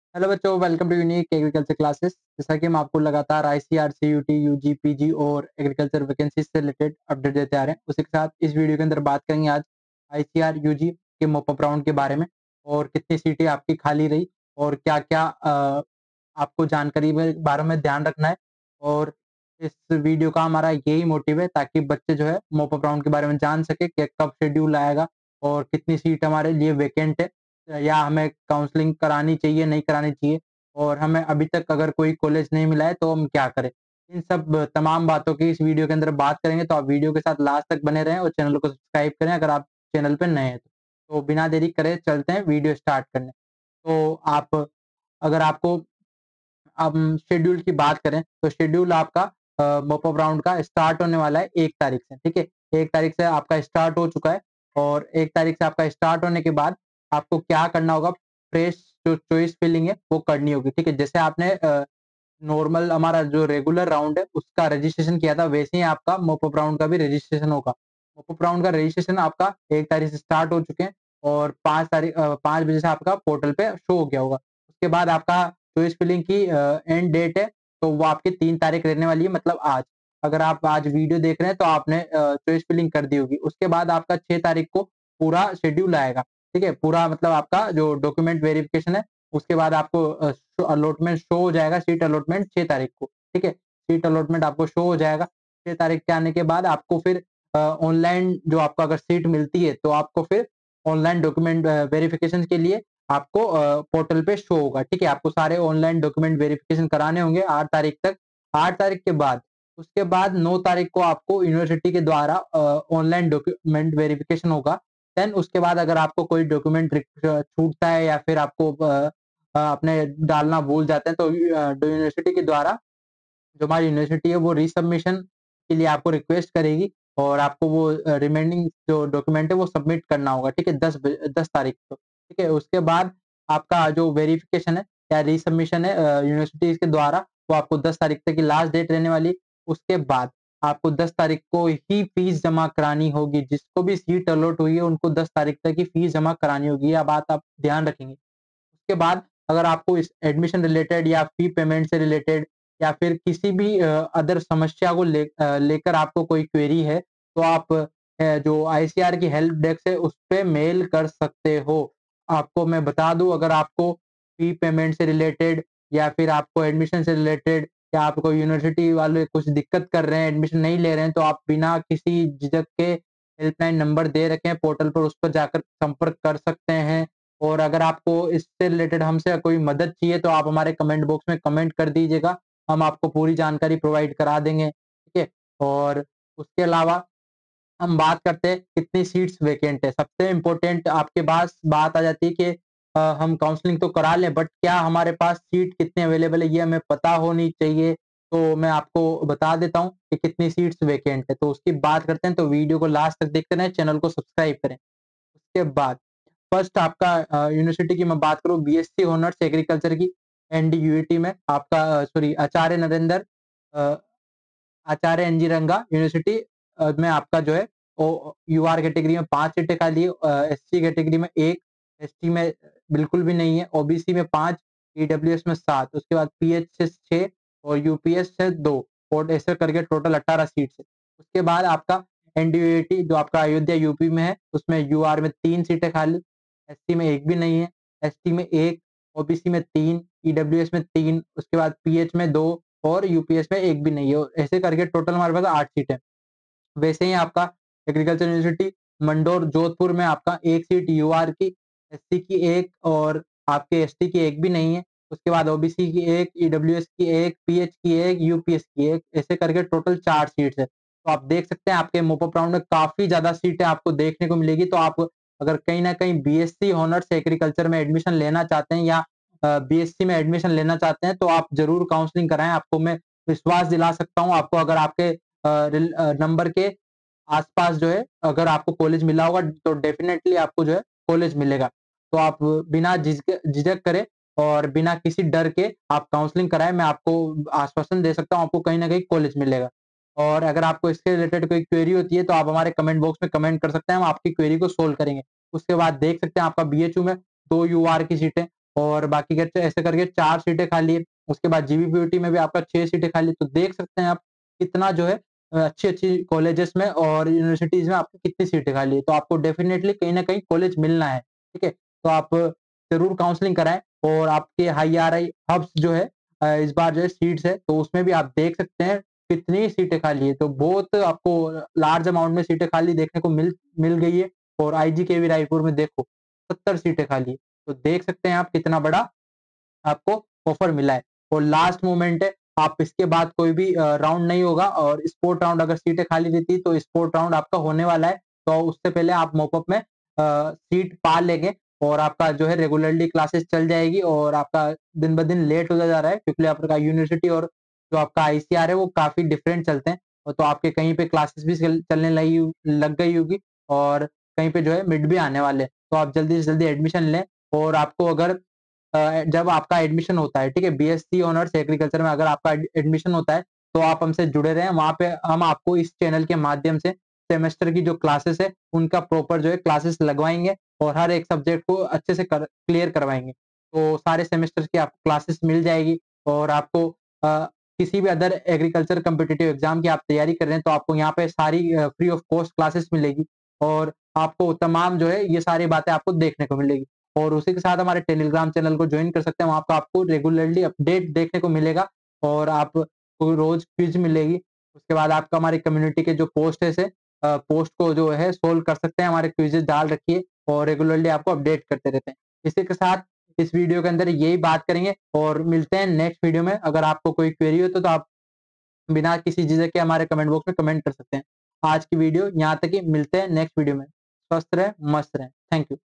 Hello बच्चों, welcome to unique agriculture classes. जैसा कि हम आपको लगातार आईसीआर, सीयूटी, यूजी, पीजी और एग्रीकल्चर वैकेंसी से रिलेटेड अपडेट देते आ रहे हैं, उसी के साथ इस वीडियो के अंदर बात करेंगे आज आईसीआर, यूजी के मॉपअप राउंड के बारे में और कितनी सीटें आपकी खाली रही और क्या-क्या आपको जानकारी में बारे में ध्यान रखना है। और इस वीडियो का हमारा यही मोटिव है ताकि बच्चे जो है मॉपअप राउंड के बारे में जान सके कि कब शेड्यूल आएगा और कितनी सीट हमारे लिए वैकेंट है या हमें काउंसलिंग करानी चाहिए, नहीं करानी चाहिए और हमें अभी तक अगर कोई कॉलेज नहीं मिला है तो हम क्या करें? इन सब तमाम बातों की इस वीडियो के अंदर बात करेंगे, तो आप वीडियो के साथ लास्ट तक बने रहें और चैनल को सब्सक्राइब करें अगर आप चैनल पे नए हैं तो। तो बिना देरी करे चलते हैं वीडियो स्टार्ट करने। तो आप अगर आपको हम शेड्यूल की बात करें तो शेड्यूल आपका मॉपअप राउंड का स्टार्ट होने वाला है 1 तारीख से, ठीक है? 1 तारीख से आपका स्टार्ट हो चुका है और 1 तारीख से आपका स्टार्ट होने के बाद आपको क्या करना होगा, फ्रेश जो चॉइस फिलिंग है वो करनी होगी, ठीक है? जैसे आपने नॉर्मल हमारा जो रेगुलर राउंड है उसका रजिस्ट्रेशन किया था, वैसे ही आपका मॉपअप राउंड का भी रजिस्ट्रेशन होगा। मॉपअप राउंड का रजिस्ट्रेशन आपका 1 तारीख से स्टार्ट हो चुके हैं और 5 बजे से आपका पोर्टल पे शो हो गया होगा। उसके बाद आपका चॉइस फिलिंग की एंड डेट है, तो वो आपकी 3 तारीख रहने वाली है, मतलब आज। अगर आप आज वीडियो देख रहे हैं तो आपने चॉइस फिलिंग कर दी होगी। उसके बाद आपका 6 तारीख को पूरा शेड्यूल आएगा, ठीक है? पूरा मतलब आपका जो डॉक्यूमेंट वेरिफिकेशन है, उसके बाद आपको अलॉटमेंट शो हो जाएगा, सीट अलॉटमेंट 6 तारीख को, ठीक है? सीट अलॉटमेंट आपको शो हो जाएगा। 6 तारीख के आने के बाद आपको फिर ऑनलाइन जो आपको अगर सीट मिलती है, तो आपको फिर ऑनलाइन डॉक्यूमेंट वेरिफिकेशन के लिए आपको पोर्टल पे शो होगा, ठीक है? आपको सारे ऑनलाइन डॉक्यूमेंट वेरिफिकेशन कराने होंगे 8 तारीख तक। 8 तारीख के बाद उसके बाद 9 तारीख को आपको यूनिवर्सिटी के द्वारा ऑनलाइन डॉक्यूमेंट वेरिफिकेशन होगा। देन उसके बाद अगर आपको कोई डॉक्यूमेंट छूटता है या फिर आपको अपने डालना भूल जाते हैं तो यूनिवर्सिटी के द्वारा जो हमारी यूनिवर्सिटी है वो रीसबमिशन के लिए आपको रिक्वेस्ट करेगी और आपको वो रिमेनिंग जो डॉक्यूमेंट है वो सबमिट करना होगा, ठीक है? 10 तारीख को, ठीक है? उसके बाद आपका जो वेरिफिकेशन है या रीसबमिशन है यूनिवर्सिटी के द्वारा, वो आपको 10 तारीख तक की लास्ट डेट रहने वाली है। उसके बाद आपको 10 तारीख को ही फीस जमा करानी होगी। जिसको भी सीट अलॉट हुई है उनको 10 तारीख तक की फीस जमा करानी होगी। यह बात आप ध्यान रखेंगे। उसके बाद अगर आपको इस एडमिशन रिलेटेड या फी पेमेंट से रिलेटेड या फिर किसी भी अदर समस्या को लेकर आपको कोई क्वेरी है, तो आप जो आईसीआर की हेल्प डेस्क है उस पे मेल कर सकते हो। आपको मैं बता दूं, अगर आपको फी पेमेंट से रिलेटेड या फिर आपको एडमिशन से रिलेटेड या आपको यूनिवर्सिटी वाले कुछ दिक्कत कर रहे हैं, एडमिशन नहीं ले रहे हैं, तो आप बिना किसी झिझक के हेल्पलाइन नंबर दे रखे हैं पोर्टल पर, उस पर जाकर संपर्क कर सकते हैं। और अगर आपको इससे रिलेटेड हमसे कोई मदद चाहिए तो आप हमारे कमेंट बॉक्स में कमेंट कर दीजिएगा, हम आपको पूरी जानकारी प्रोवाइड करा देंगे, ठीक है? और उसके अलावा हम बात करते हैं कितनी सीट्स वैकेंट है। सबसे इम्पोर्टेंट आपके पास बात आ जाती है कि हम काउंसलिंग तो करा लें, बट क्या हमारे पास सीट कितनी अवेलेबल है ये हमें पता होनी चाहिए। तो मैं आपको बता देता हूँ कि कितनी सीट्स वैकेंट है, तो उसकी बात करते हैं। तो वीडियो को लास्ट तक देखते रहें, चैनल को सब्सक्राइब करें। उसके बाद फर्स्ट आपका यूनिवर्सिटी की मैं बात करूँ, बीएससी ऑनर्स एग्रीकल्चर की एनडीयूईटी में आपका sorry uh, Acharya NG Ranga university में आपका जो है वो यूआर कैटेगरी में 5 सीटें खाली है, एससी कैटेगरी में 1, एसटी में बिल्कुल भी नहीं है, ओबीसी में 5, ईडब्ल्यूएस में 7, उसके बाद पीएच से 6 और यूपीएस से 2 और ऐसे करके टोटल 18 सीट्स है। उसके बाद आपका एनडीयूईटी जो आपका अयोध्या यूपी में है, उसमें यूआर में 3 सीटें खाली, एससी में 1 भी नहीं है, एसटी में 1, ओबीसी में 3, ईडब्ल्यूएस में 3, उसके बाद पीएच में 2 और यूपीएस में 1 भी नहीं है। ऐसे करके टोटल हमारे पास 8 सीटें। वैसे ही आपका एग्रीकल्चर यूनिवर्सिटी मंडोर जोधपुर में आपका 1 सीट यूआर की, एससी की 1 और आपके एसटी की 1 भी नहीं है। उसके बाद ओबीसी की 1, ईडब्ल्यूएस की 1, पीएच की 1, यूपीएस की 1, ऐसे करके टोटल 4 सीट्स है। तो आप देख सकते हैं आपके मॉपअप राउंड में काफ़ी ज़्यादा सीटें आपको देखने को मिलेगी। तो आप अगर कहीं न कहीं बीएससी ऑनर्स एग्रीकल्चर में एडमिशन लेना चाहते हैं या बीएससी में एडमिशन लेना चाहते हैं, तो आप ज़रूर काउंसलिंग कराएँ। आपको मैं विश्वास दिला सकता हूँ, आपको अगर आपके नंबर के आस-पास जो है अगर आपको कॉलेज मिला होगा तो डेफ़िनेटली आपको जो है कॉलेज मिलेगा। तो आप बिना झिझक करे और बिना किसी डर के आप काउंसलिंग कराएँ, मैं आपको आश्वासन दे सकता हूँ आपको कहीं न कहीं कॉलेज मिलेगा। और अगर आपको इसके रिलेटेड कोई क्वेरी होती है तो आप हमारे कमेंट बॉक्स में कमेंट कर सकते हैं, हम आपकी क्वेरी को सोल्व करेंगे। उसके बाद देख सकते हैं आपका बीएचयू में 2 यूआर की सीटें और बाकी के ऐसे करके 4 सीटें खाली है। उसके बाद जीबीपीयूटी में भी आपका 6 सीटें खाली है। तो देख सकते हैं आप कितना जो है अच्छी-अच्छी कॉलेजेस में और यूनिवर्सिटीज़ में आपको कितनी सीटें खाली है। तो आपको डेफ़िनेटली कहीं न कहीं कॉलेज मिलना है, ठीक है? तो आप ज़रूर काउंसलिंग कराएँ और आपके हाई आरआई हब्स जो है इस बार जो है सीट्स है, तो उसमें भी आप देख सकते हैं कितनी सीटें खाली है। तो बहुत आपको लार्ज अमाउंट में सीटें खाली देखने को मिल मिल गई है और आईजीकेवी रायपुर में देखो 70 सीटें खाली है। तो देख सकते हैं आप कितना बड़ा आपको ऑफर मिला है और लास्ट मोमेंट है। आप इसके बाद कोई भी राउंड नहीं होगा और स्पोर्ट राउंड अगर सीटें खाली रहती तो स्पोर्ट राउंड आपका होने वाला है। तो उससे पहले आप मॉपअप में सीट पा लेंगे और आपका जो है रेगुलरली क्लासेस चल जाएगी और आपका दिन ब दिन लेट होता जा रहा है क्योंकि आपका यूनिवर्सिटी और जो आपका आईसीआर है वो काफ़ी डिफरेंट चलते हैं। और तो आपके कहीं पे क्लासेस भी चलने लगी लग गई होगी और कहीं पे जो है मिड भी आने वाले हैं। तो आप जल्दी से जल्दी एडमिशन लें और आपको अगर जब आपका एडमिशन होता है, ठीक है? बीएससी ऑनर्स एग्रीकल्चर में अगर आपका एडमिशन होता है, तो आप हमसे जुड़े रहें। वहाँ पे हम आपको इस चैनल के माध्यम से सेमेस्टर की जो क्लासेस है, उनका प्रॉपर जो है क्लासेस लगवाएँगे और हर एक सब्जेक्ट को अच्छे से क्लियर करवाएँगे। तो सारे सेमेस्टर की आपको क्लासेस मिल जाएगी और आपको अ, किसी भी अदर एग्रीकल्चर कॉम्पिटिटिव एग्ज़ाम की आप तैयारी कर रहे हैं, तो आपको यहाँ पे सारी फ्री ऑफ कॉस्ट क्लासेस मिलेगी और आपको तमाम जो है ये सारी बातें आपको देखने को मिलेगी। और उसी के साथ हमारे टेलीग्राम चैनल को ज्वाइन कर सकते हैं। वहाँ पे आपको रेगुलरली अपडेट देखने को मिलेगा और आपको रोज़ क्विज़ मिलेगी। उसके बाद आपका हमारी कम्युनिटी के जो पोस्ट है पोस्ट को जो है सोल्व कर सकते हैं। हमारे क्विज़ेज़ डाल रखिए और रेगुलरली आपको अपडेट करते रहते हैं। इसी के साथ इस वीडियो के अंदर यही बात करेंगे और मिलते हैं नेक्स्ट वीडियो में। अगर आपको कोई क्वेरी हो तो आप बिना किसी झिझक के हमारे कमेंट बॉक्स में कमेंट कर सकते हैं। आज की वीडियो यहाँ तक ही, मिलते हैं नेक्स्ट वीडियो में। स्वस्थ रहें, मस्त रहें। Thank you.